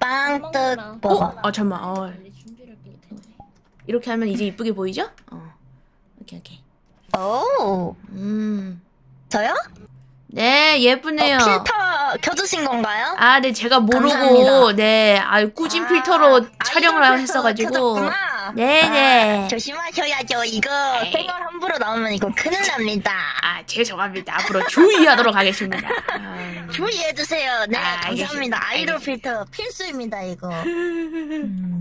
빵떡 버거. 잠깐만. 이렇게 하면 이제 이쁘게 보이죠? 오케이. 오. 저요? 네, 예쁘네요. 필터 켜주신 건가요? 네, 제가 모르고, 감사합니다. 네, 꾸진 필터로 촬영을 아이돌 했어가지고. 켜졌구나. 네네. 조심하셔야죠. 이거 생얼 함부로 나오면 이거 큰일 납니다. 죄송합니다. 앞으로 주의하도록 하겠습니다. 주의해주세요. 네, 감사합니다. 알겠습니다. 아이돌 필터 필수입니다, 이거.